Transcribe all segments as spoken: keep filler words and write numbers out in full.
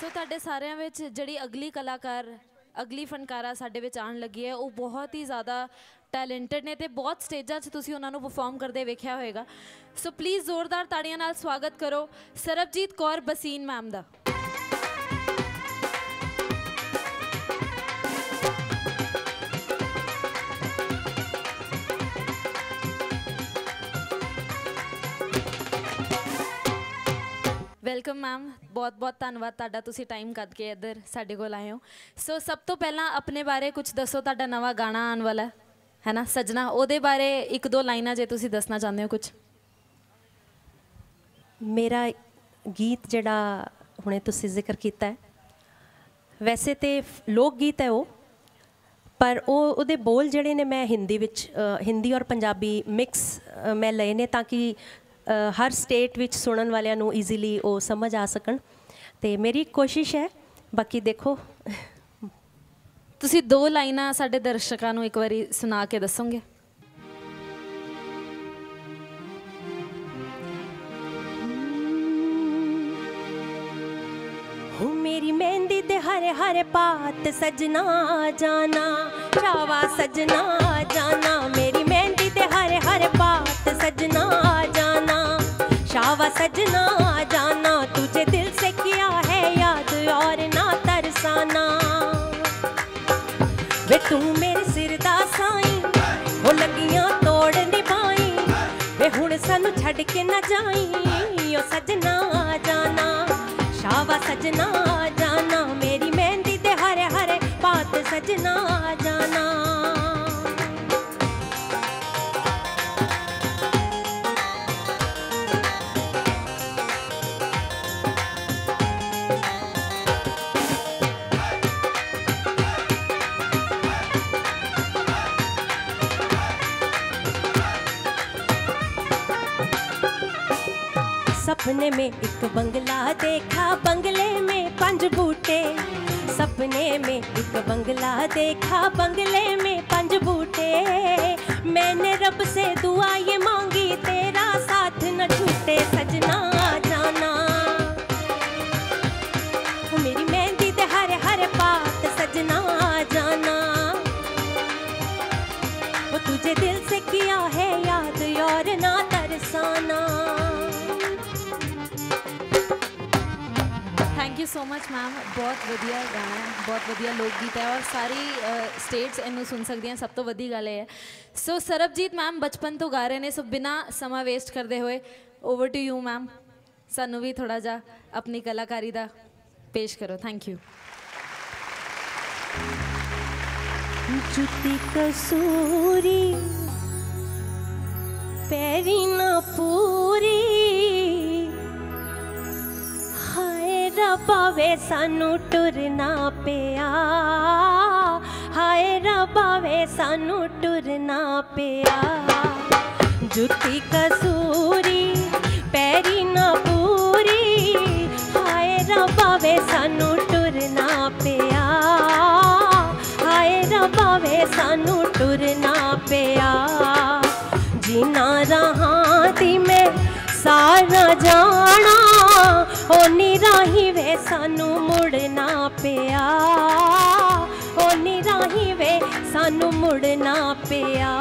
सो तुहाडे सारिਆਂ ਵਿੱਚ ਜਿਹੜੀ अगली कलाकार अगली फनकारा साडे विच आउण लगी है वो बहुत ही ज़्यादा टैलेंटेड ने ते बहुत स्टेजां 'च तुसीं उन्हां नूं परफॉर्म करदे वेखिया होएगा। सो प्लीज़ जोरदार ताड़ियां नाल स्वागत करो सरबजीत कौर बसीन मैम दा। वेलकम मैम, बहुत बहुत धन्यवाद तुहाडा तुसीं टाइम कढ के इधर साडे कोल आए हो। सो सब तो पहला अपने बारे कुछ दसो, तुहाडा नवा गाना आने वाला है है ना सजना, उहदे बारे एक दो लाइनां जे तुसीं दसना चाहते हो कुछ। मेरा गीत जिहड़ा हुणे तुसीं जिक्र कीता है वैसे तो लोक गीत है वो, पर वो उहदे बोल जिहड़े ने मैं हिंदी विच हिंदी और पंजाबी मिक्स मैं लए ने ताकि Uh, हर स्टेट विच सुनन वालियां नूं ईजीली वो समझ आ सकन। ते मेरी कोशिश है, बाकी देखो। तुसी दो लाइनां साडे दर्शकां नूं एक बारी सुना के दसोगे। हो मेरी मेहंदी दे हरे हरे पात सजना जाना, शावा सजना जाना, मेरी मेहंदी दे हरे हरे पात सजना जाना, शावा सजना जाना, तुझे दिल से किया है याद और ना तरसाना। वे तू मेरे सिर दा साई हो लगियां तोड़ निभाई, वे हुण सानू छड़ के ना जाई ओ सजना जाना, शावा सजना जाना, मेरी मेहंदी दे हरे हरे पात सजना जाना। सपने में एक बंगला देखा, बंगले में पंज बूटे, सपने में एक बंगला देखा, बंगले में पंज बूटे, मैंने रब से दुआ ये मांगी तेरा साथ न छूटे सजना जाना, मेरी मेहंदी दे हरे हरे पात सजना जाना, वो तुझे दिल से किया है याद और ना तरसाना। Thank you so much ma'am, बहुत वधिया गाना है, बहुत वधिया लोकगीत है और सारी स्टेट्स इनू सुन सकती हैं, सब तो वधी गल है। सो सरबजीत मैम बचपन तो गा रहे हैं, सो बिना समा वेस्ट करते हुए ओवर टू यू मैम, सानू भी थोड़ा जा अपनी कलाकारी दा पेश करो। Thank you. जुती कसूरी पैरी ना पूरी, रब्बा वे सानू टुरना पिया, हाय रब्बा वे सानू टुरना पिया, जुती कसूरी पैरी ना पूरी, हाय रब्बा वे सानू टुरना पिया, हाय रब्बा वे सानू टुरना पिया, जीना रहा दी मैं सारा जाना, ओ निराही वे सानू मुड़ना पिया, ओ निराही वे सानू मुड़ना पिया।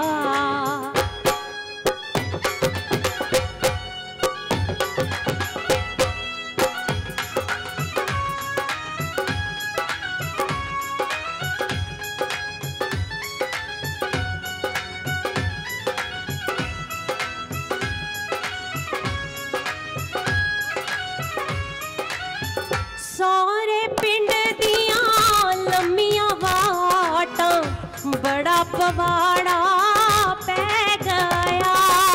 सारे पिंड दिया लम्मिया वाटा बड़ा पवाड़ा पै गया,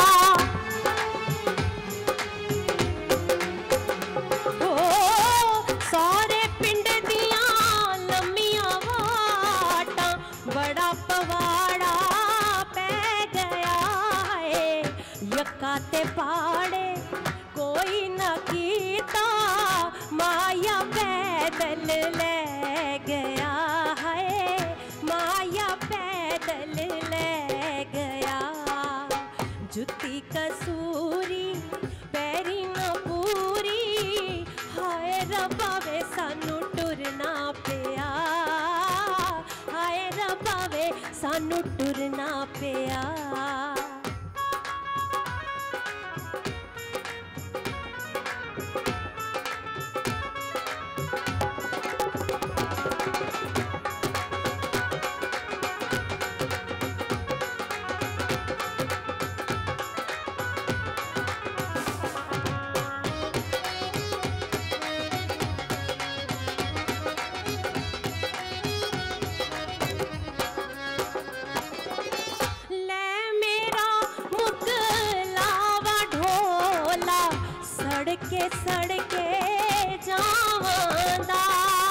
ओ सारे पिंड दिया लम्मिया वाटा बड़ा पवाड़ा पै गया है, यक्का ते पाड़े कोई न कीता, माया पैदल ले गया है, माया पैदल ले गया, जुती कसूरी पैरी न पूरी, हाय रब्बा वे सानू सानू टुरना पिया। सड़के सड़के जावंदा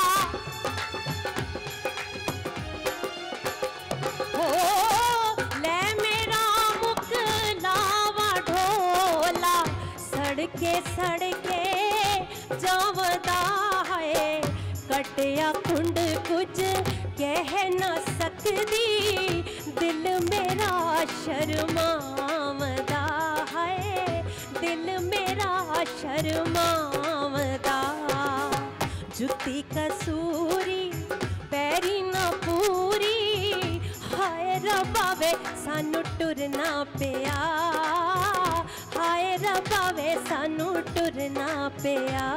हो ले मेरा मुकलावा ढोला सड़के सड़के जावंदा है। कटिया कुंड कुछ कह न सकदी दिल मेरा शर्मावदा है। दिल मेरा शर्मावदा जुत्ती कसूरी पैरी न पूरी हाय रब्बा वे सानू टुरना पिया। हाय रब्बा वे सानू टुरना पिया।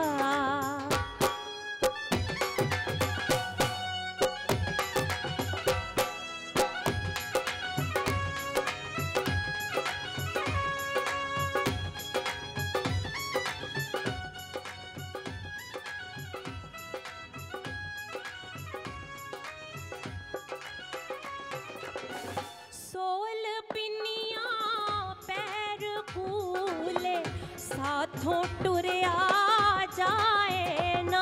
सोल पिनिया पैर कूले साथों टुरया जाए ना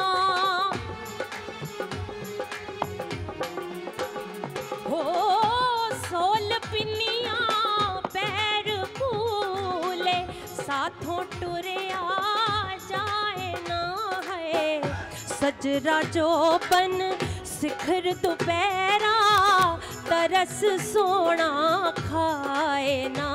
हो सोल पिनिया पैर कूले साथों टुरया जाए ना है। सजरा जोबन शिखर दोपहरा तरस सोना खाए ना।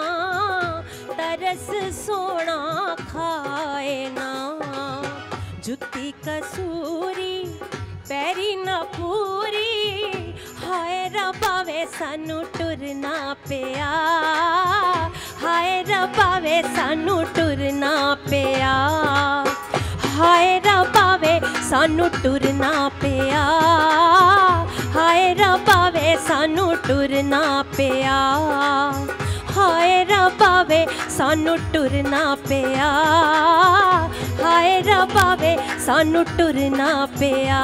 तरस सोना खाए ना जुत्ती कसूरी पैरी न पूरी हाय रब्बा वे सानू टुरना पिया। हाय रब्बा वे सानू टुरना पिया। हाय रब्बा वे सानू टुरना पिया। हाय रब्बा वे सानू टुरना पिया। हाय रब्बा वे सानू टुरना पिया। हाय रब्बा वे सानू टुरना पिया।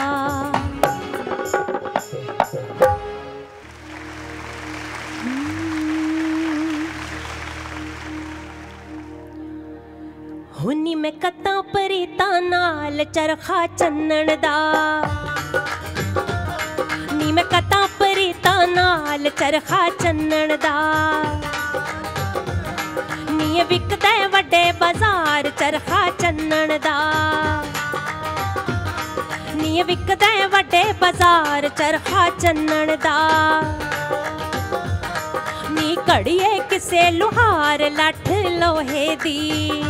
हुनी मैं कत्तां परीता नाल चरखा चन्नण दा। नी मैं कत्तां परीता नाल चरखा चन्नण दा। नी विकदा वड्डे बाजार चरखा चन्नण दा। नी विकदा वड्डे बाजार चरखा चन्नण दा। नी घड़िए किसे लुहार लठ लोहे दी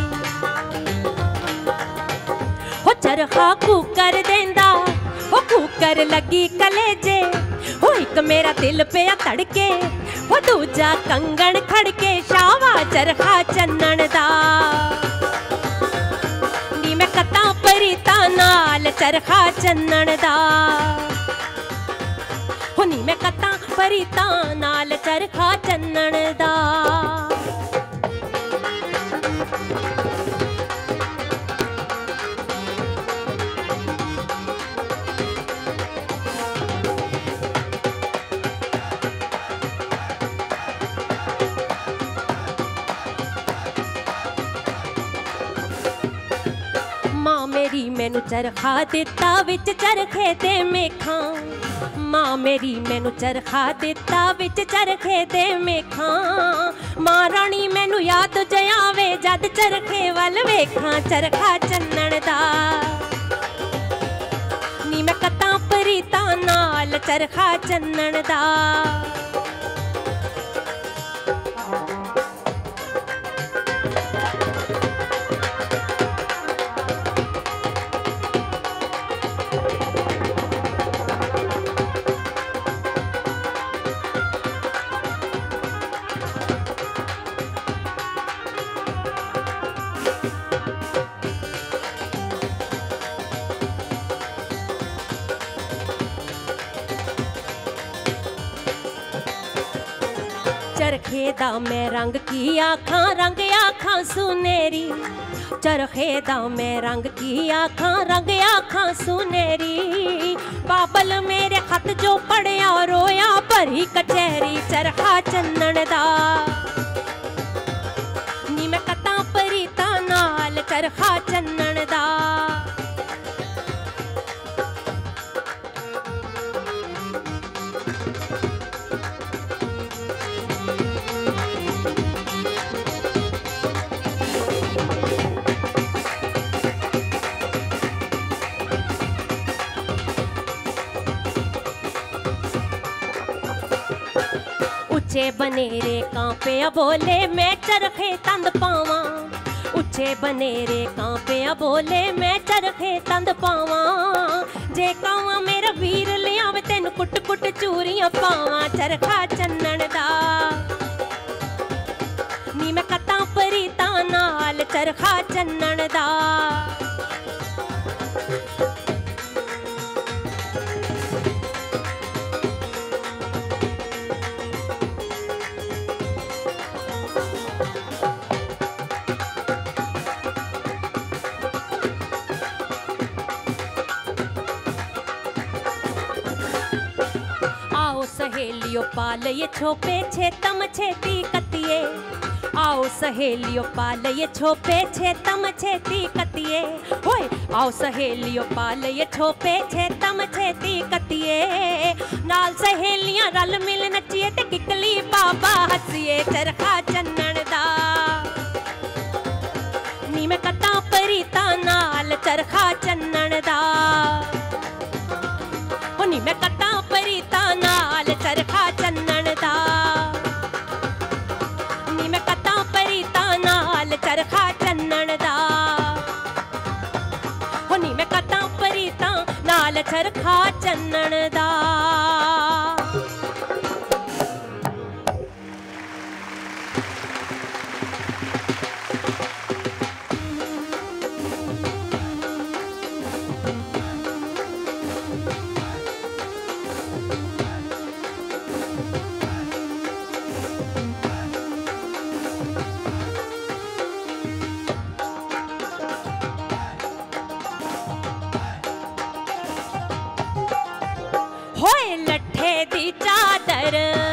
हो चरखा कूकर देंदा हो कूकर लगी कलेजे हो एक मेरा दिल पिया तड़के हो दूजा कंगन खड़के शावा चरखा चन्नण दा। नी मैं कत्तां परीता नाल चरखा चन्नण दा। हो नी मैं कत्तां परीता नाल चरखा चन्नण दा। मां मेरी मैनू चरखा दिता विच चरखे दे मेखां। मां मेरी मैनू चरखा दिता विच चरखे दे मेखां। मां रानी मैनू याद जयावे जद चरखे वल वेखां चरखा चन्नण दा। नी मैं कत्तां परीता नाल चरखा चन्नण दा। चरखे दा मैं रंग की आखां रंग आखां सुनेरी, चरखे दा मैं रंग की आखां रंग आखां सुनेरी। बाबल मेरे खत जो पढ़िया रोया भरी कचहरी, चरखा चन्नन दा नी मैं कतां परीता नाल, चरखा चन्नन दा। उच्चे बनेरे कांपे बोले मैं चरखे तंद पावा, उच्चे बनेरे कांपे बोले मैं चरखे तंद पावा। जे कावा मेरा वीर लियावे तेन कुट कुट चूरियां पावा, चरखा चन्नन दा नी मैं कतां परीता नाल, चरखा चन्नन दा। सहेलियों पाल ये छोपे छेतम छेती कतिए, आओ सहेलियों पाल ये छोपे छेतम छेती कतिए। होए आओ सहेलियों पाल ये छोपे छेतम छेती कतिए। नाल सहेलियां रल मिल नचिए ते किकली बाबा हसीए, चरखा चन्नन दा नी मैं कतां परीता नाल, चरखा चन्नन दा नी मैं कतां परीता नाल, चरखा चन्नन दा नी मैं कतां परीता नाल, चरखा चन्नन दा नी मैं कतां परीता नाल, चरखा चन्नन दा। होए लट्ठे दी चादर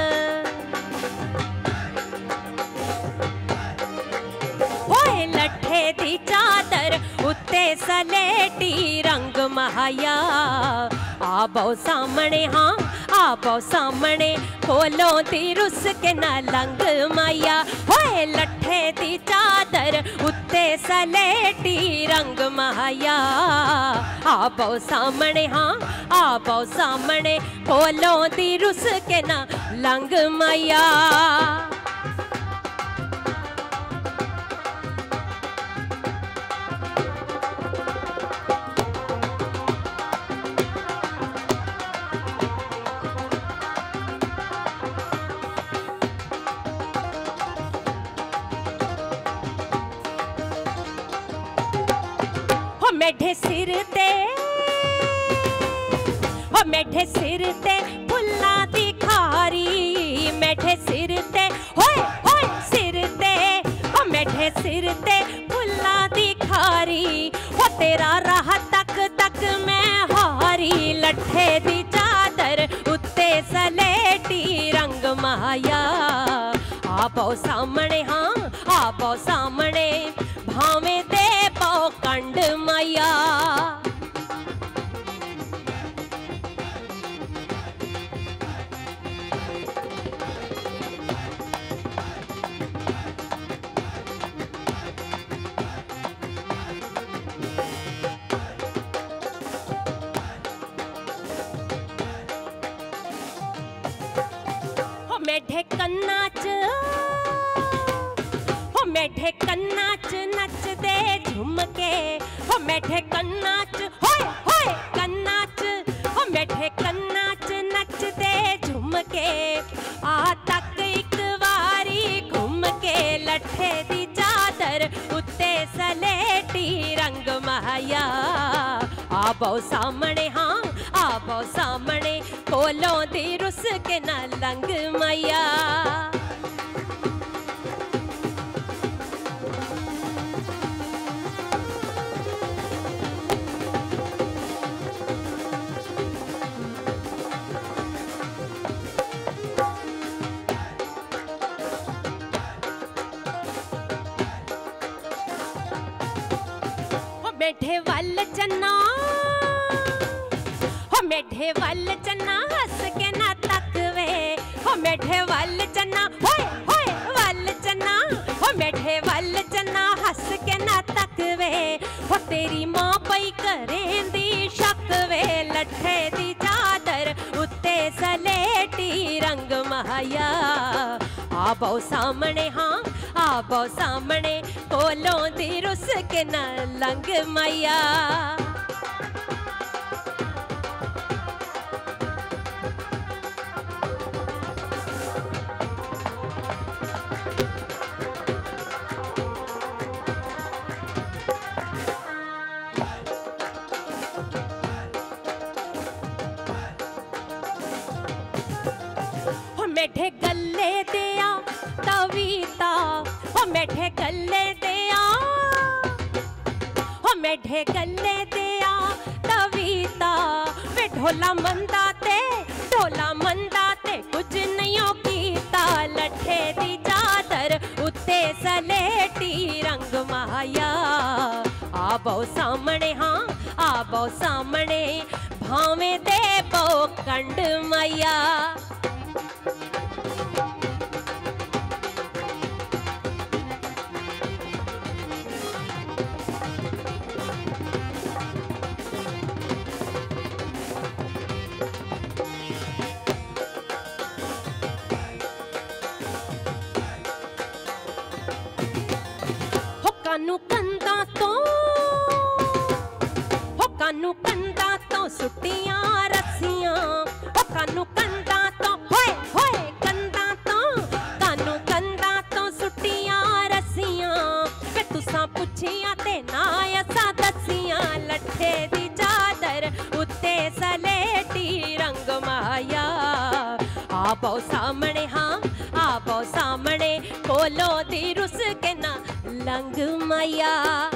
होए लट्ठे दी चादर उत्ते सलेटी रंग महाया। आ बहु सामने हाँ आ बहु सामने खोलो दी रुस के ना लंग माया। होए लट्ठे दी चादर उत्ते सलेटी रंग महाया। आ बहु सामने हाँ आ बहु सामने खोलो दी रुस के ना लंग माया। मेढे सिर ते हो मेढे सिर ते फुल्ला दी खारी। मेढे सिर ते होए होए सिर ते हो मेढे सिर ते फुल्ला दी खारी। हो तेरा राह तक तक मैं हारी। लट्ठे दी चादर उत्ते सलेटी रंग माया। आ बहु सामने हाँ आ बहु सामने भावे दे बहु कंड माया। हो मेढे कन्ना च हो मेढे कन्ना च नचदे झुमके। हो मेढे कन्ना च होए होए कन्ना च हो मेढे कन्ना च नचदे झुमके। आ तक एक वारी घूम के लट्ठे दी चादर उत्ते सलेटी रंग माया। आ बहु सामने हाँ आ बहु सामने कोलों दी रुस के ना लंग माया। मेढे वल चन्ना हो मेढे वल चन्ना हस के ना तक वे हो मेढे वल चन्ना होए होए वल चन्ना हो मेढे वल चन्ना हस के ना तक वे हो तेरी मां पई करेंदी शक वे लठे दी चादर उत्ते सलेटी रंग माया आ बहु सामने हाँ आ बहु सामने कोलों दी रुस के ना लंग मैया मेढे गले दिया तवीता हो मेढे गले दिया हो मेढे गले दिया तवीता वे ढोला मंदा ते ढोला मंदा ते कुछ नहीं कीता लठे दी चादर उत्ते सलेटी रंग माया आ बहु सामने हाँ आ बहु सामने भावे दे बहु कंड मैया कानू कंदा तो हो कानू कंदा तो सुटियां रस्सियां हो कानू कंदा तो होए होए कंदा तो कानू कंदा तो सुटियां रस्सियां वे तुसां पुछियां ते ना असां दसियां लठे दी चादर उत्ते सलेटी रंग माया आ बहु सामने हाँ आ बहु सामने कोलों दी रुस के ना लंग मैया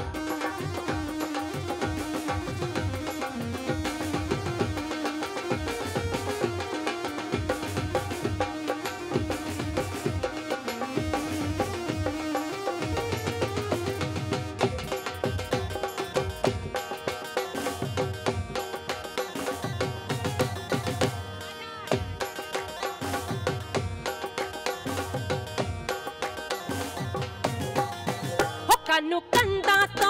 कानू कंदा तो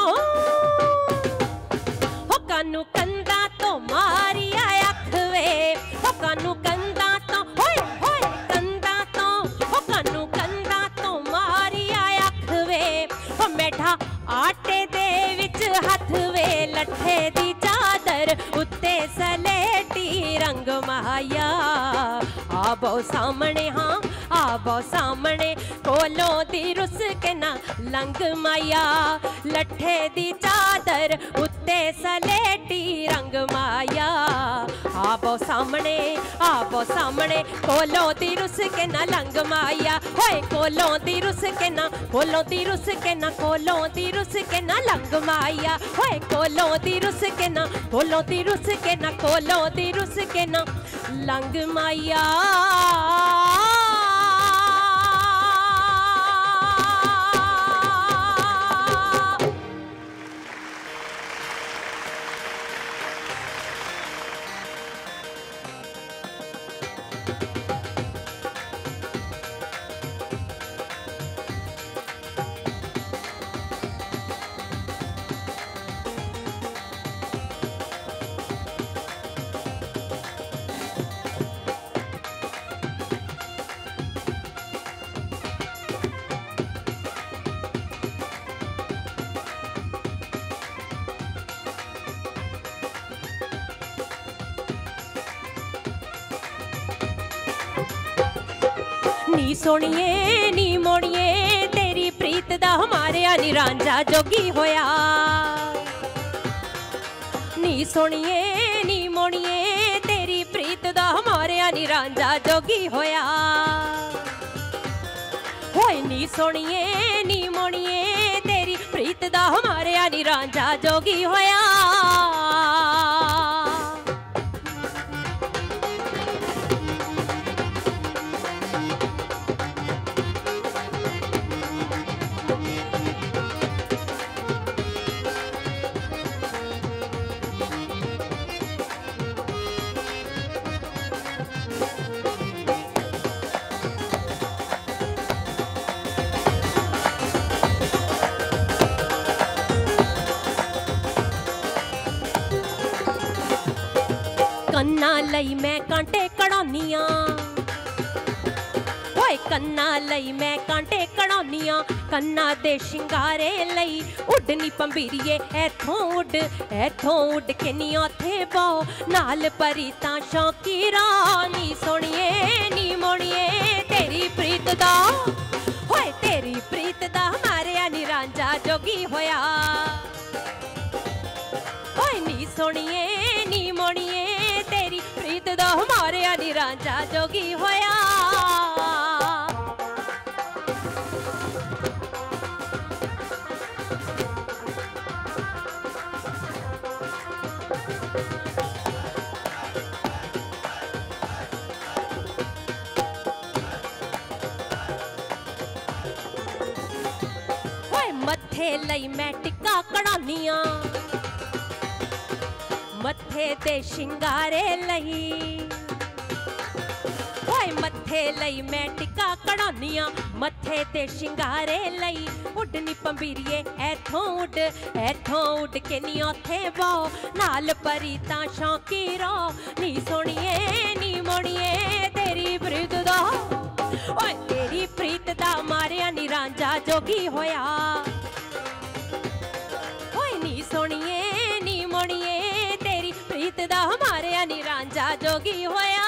हो कानू कंदा तो मारिया अख वे हो कानू कंदा तो होए होए कंदा तो हो कानू कंदा तो मारिया अख वे हो मेढा आटे दे विच हथ वे लठे दी चादर उत्ते सलेटी रंग माया आ बहु सामने हाँ आ बहु सामने कोलों दी रुस के ना लंग माया लठे दी चादर उत्ते सलेटी रंग माया आ बहु सामने आ बहु सामने कोलों दी रुस के ना लंग माया होए कोलों दी रुस के ना कोलों दी रुस के ना कोलों दी रुस के ना लंग माया होए कोलों दी रुस के ना कोलों दी रुस के ना कोलों दी रुस के ना लंग माया नी सोनिए नी मोड़िए तेरी प्रीत दा हमारे आनी रांझा जोगी होया नी सोनिए नी मोड़िए तेरी प्रीत दा हमारे आनी रांझा जोगी होया होए नी सोनिए नी मोड़िए तेरी प्रीत दा हमारे आनी रांझा जोगी होया कन्ना लई मैं कांटे कढ़ाउनियां, ओए कन्ना लई मैं कांटे कढ़ाउनियां, कन्ना दे शिंगारे लई उडनी पंबीरिए ऐथों उड ऐथों उड के नी ओथे पाओ नाल परी तां शौकी रानी सोनिए नी मोनिए तेरी प्रीत दा, ओए तेरी प्रीत दा मारे नी रांझा जोगी होया, ओए नी सोनिए नी मोनिए तेरी प्रीत दा मारे नी रांझा जोगी होया। मत्थे लई मैं टिक्का कढ़ाउनियां, मत्थे ते शिंगारे लई, ओए मत्थे लई मैं टिक्का कढ़ाउनियां, मत्थे ते शिंगारे लई उडनी पंबीरिए ऐथों उड ऐथों उड के नी ओथे बाओ नाल परी तां शौकी रो नी सोनिए नी मोनिए तेरी प्रीत दा, ओए तेरी प्रीत दा मारिया नी रांझा जोगी होया, ओए नी सोनिए नी मोनिए तेरी प्रीत दा मारिया नी रांझा जोगी होया।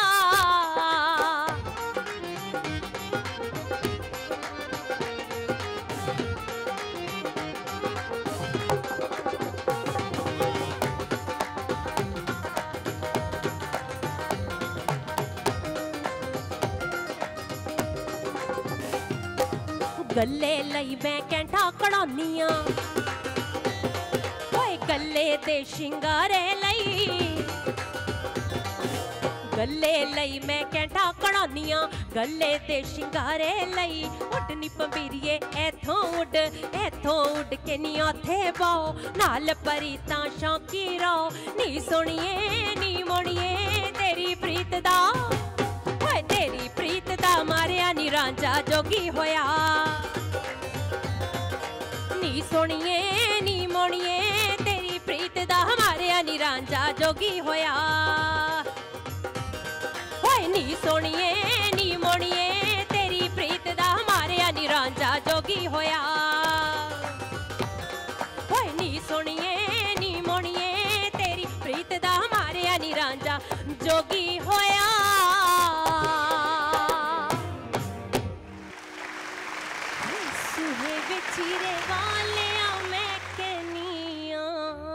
गले लई मैं कैंठा कढ़ाउनियां, ओए गले दे शिंगारे लई, गले लई मैं कैंठा कढ़ाउनियां, गले दे शिंगारे लई उडनी पंबीरिए ऐथों उड ऐथों उड के नी ओथे पाओ नाल परी तां शौकी रो नी सोनिए नी मोनिए तेरी प्रीत दा, ओए तेरी प्रीत दा मारिया नी रांझा जोगी होया, नी सोनिए नी मोनिए तेरी प्रीत दा मारिया नी रांझा जोगी होया, ओए नी सोनिए नी मोनिए तेरी प्रीत दा मारिया नी रांझा जोगी होया, ओए नी सोनिए नी मोनिए तेरी प्रीत दा मारिया नी रांझा जोगी होया। सुहे विचीरे वाले मैं कहनिया,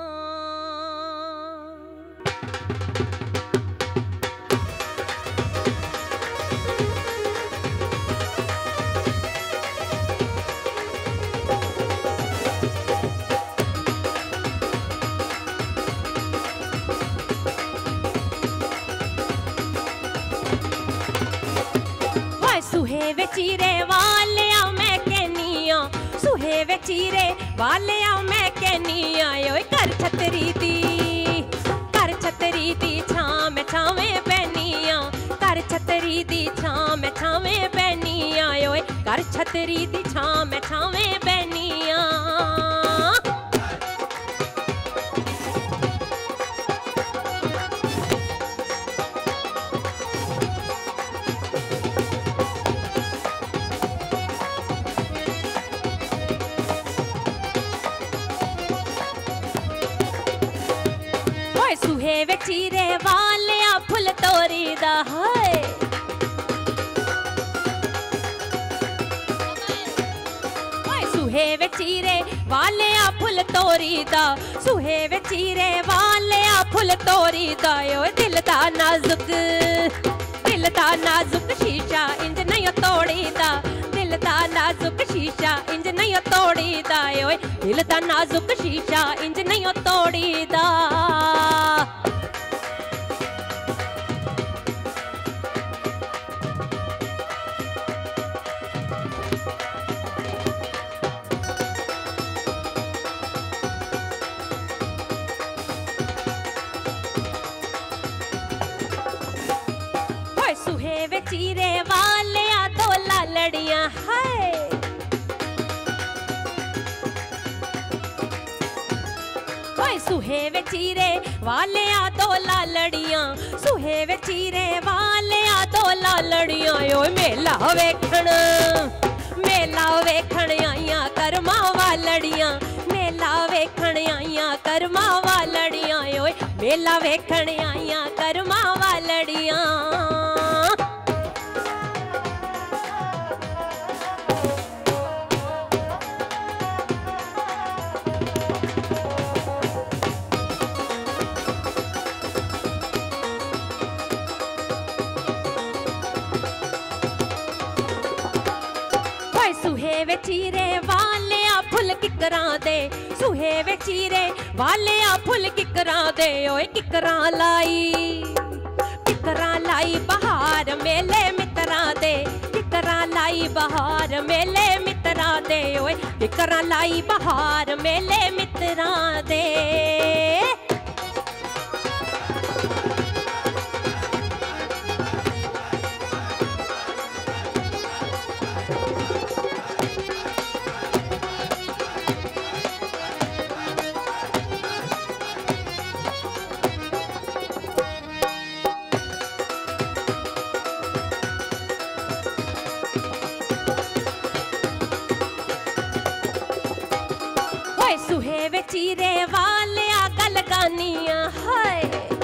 सुहे विचीरे वाले मैं कहनिया, सुहे विचीरे वाले मैं कहनिया, ओए कर छतरी दी कर छतरी दी छां में छावें पैनिया, कर छतरी दी छां में छावें पैनिया, ओए कर छतरी दी छां में छावें पैनिया। सुहे विचीरे वाले फुल तोरी दा हाय, सुहे विचीरे वाले फुल तोरी दा, सुहे विचीरे वाले फुल तोरी दा, ओए दिल दा नाजुक दिल दा नाजुक शीशा इंज नहीं तोड़ी दा, दिल दा नाजुक शीशा इंज नहीं तोड़ी दा, ओए दिल दा नाजुक शीशा इंज नहीं तोड़ी दा। सुहे विचीरे वाले दो लालड़ियां हाय, ओए सुहे विचीरे वाले दो दो लालड़ियां सुहे वे चीरे वालिया दो लालड़ियां ओए मेला वेखण मेला वेखण आईयां करमां वालड़ियां मेला वेखण आईयां करमां वालड़ियां ओए मेला वेखण आईयां करमां वालड़ियां। सुहे वे चीरे वालिया फुल किकरां दे सुहे वे चीरे वालिया फुल किकरां दे ओए किकरां लाई किकरां लाई बहार मेले मित्रा दे किकरां लाई बहार मेले मित्रा दे ओए किकरां लाई बहार मेले मित्रा दे। सुहे वे चीरे वालिया गल गानियां हाय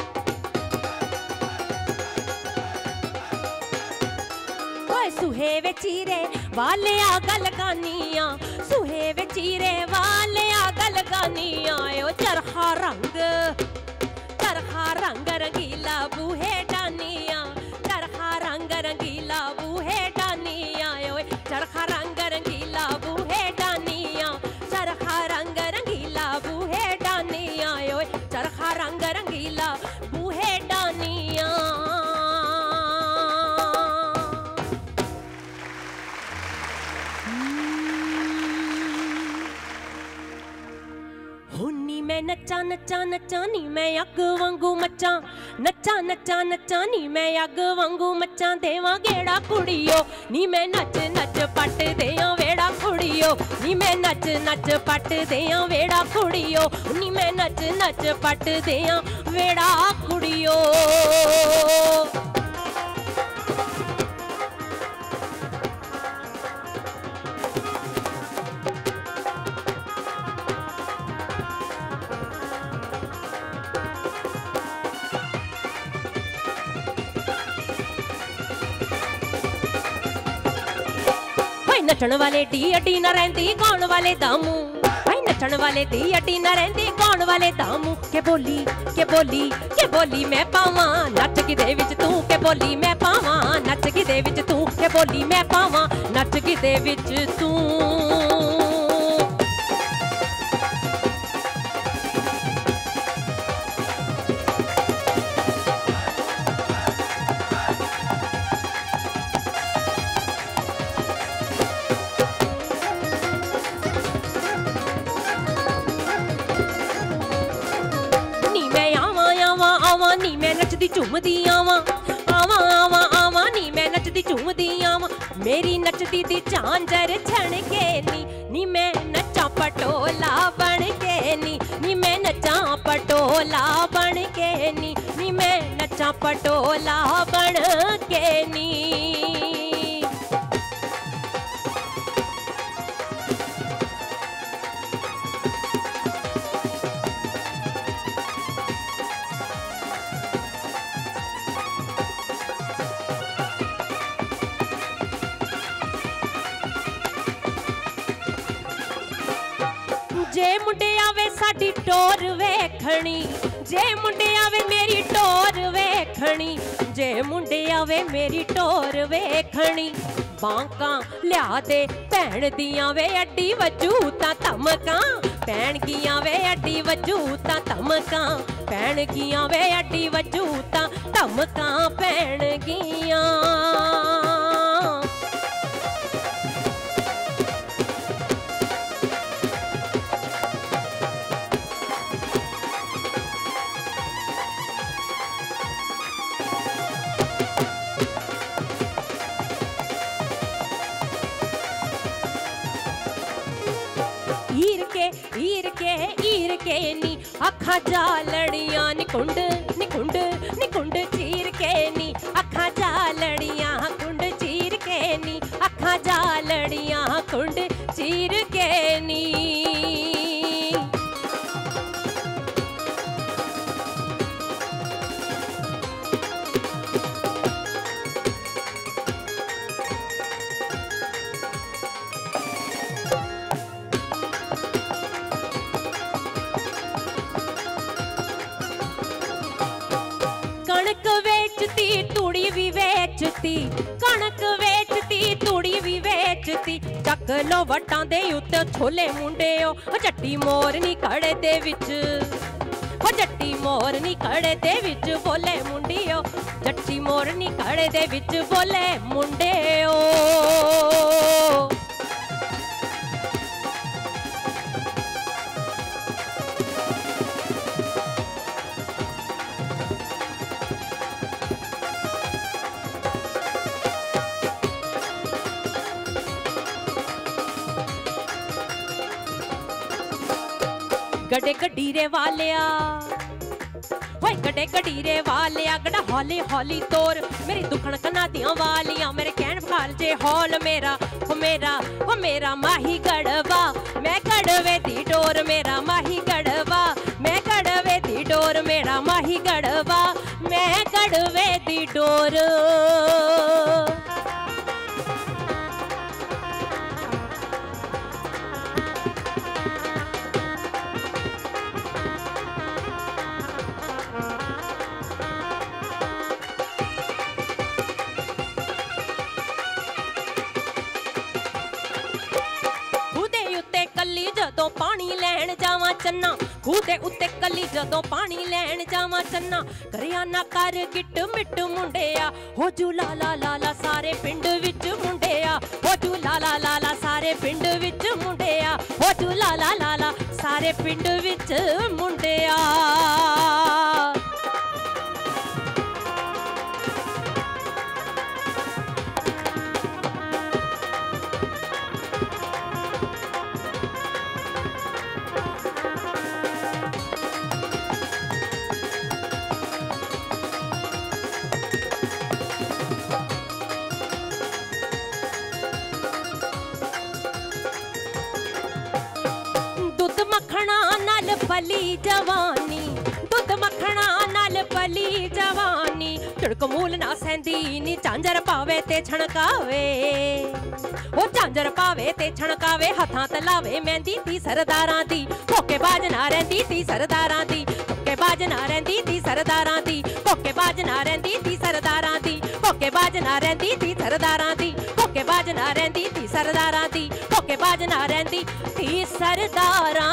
सुहे वे चीरे वालिया गल गानियां सुहे वे चीरे वालिया गल गानियां ओ चरखा रंग चरखा रंग रंगीला बूहे डानियां चरखा रंग रंगीला बूहे डानियां ओए चरखा रंग रंगीला बूहे डानियां चरखा रंग रंगीला बूहे डानियां ओए चरखा रंग रंगीला बूहे डानियां। हुन्नी मैं नचा नचा नचा नी मैं अग वांगू मचा नचा नचा नचा नी मैं अग वांगू मचा देवा गेड़ा कुड़ियो नी मैं नच नच पट देया वेड़ा कुड़ियो नी मैं नच नच पट देया वेड़ा कुड़ियो नी मैं नच नच पट देया वेड़ा कुड़ियो। नचण वाले डी अड्डी न रहंदी गाउण वाले दामू भाई नचण वाले डी अड्डी न रहंदी गाउण वाले दामू के बोली के बोली के बोली मैं पावां नच गिदे विच तू के बोली मैं पावां नच गिदे विच तू के बोली मैं पावां नच गिदे विच तू। नी मैं नचदी झूमदी आवां आवां आवां आवां नी मैं नचदी झूमदी आवां मेरी नचदी दी झांझर छण के नी नी मैं नचा पटोला बन के नी नी मैं नचा पटोला बन के नी नी मैं नचा पटोला बन के नी। जे मुंडे आवे साडी टोर वेखणी जे मुंडे आवे मेरी टोर वेखणी जे मुंडे आवे मेरी टोर वेखणी बांकां लिया दे भैण दियां वे अड्डी वजू तां धमकां भैण गियां वे अड्डी वजू तां धमकां भैण गियां वे अड्डी वजू तां धमकां भैण गियां। हीर के ईर के नी अखा जा लड़ियां निकुंड निकुंड निकुंड चीर के नी अखा जा लड़ियां कुंड चीर के नी अखा जा लड़ियां कुंड चीर के नी। कणक वेचती तूड़ी भी वेचती कणक वेचती तूड़ी भी वेचती चक लो वटां दे उत्ते छोले मुंडेओ जट्टी मोर नी खड़े दे विच ओ जट्टी मोर नी खड़े दे विच बोले मुंडियो जट्टी मोर नी खड़े दे विच बोले मुंडेओ। गड्डे गडीरे वालिया होए गड्डे गडीरे वालिया गड़ा हौली हौली तोर मेरी दुखन कना दियां वालियां मेरे कहन बखाल जे हौल मेरा हो मेरा हो मेरा माही गड़वा मैं गड़वे दी डोर मेरा माही गड़वा मैं गड़वे दी डोर मेरा माही गड़वा मैं गड़वे दी डोर। कली जदों पानी लैण जावां चन्ना खूह दे उत्ते कली जदों पानी लैण जावां चन्ना करिया ना कर गिट मिट मुंडिया हो जू लाला लाला सारे पिंड विच मुंडिया हो जू लाला लाला सारे पिंड विच मुंडिया हो जू लाला लाला सारे पिंड विच मुंडिया। मखना नाल पली जवानी दुध मखना नाल पली जवानी झुड़क मूल ना सहंदी नी झांझर पावे ते छणकावे ओ झांझर पावे ते छणकावे हथां ते लावे मेहंदी ती सरदारां दी धोखे बाज ना रहिंदी ती सरदारां दी धोखे बाज ना रहिंदी ती सरदारां दी धोखे बाज ना रहिंदी ती सरदारां दी धोखे बाज ना रहिंदी ती सरदारां दी धोखे बाज ना रहिंदी ती सरदारां दी धोखे बाज ना रहिंदी ती सरदारां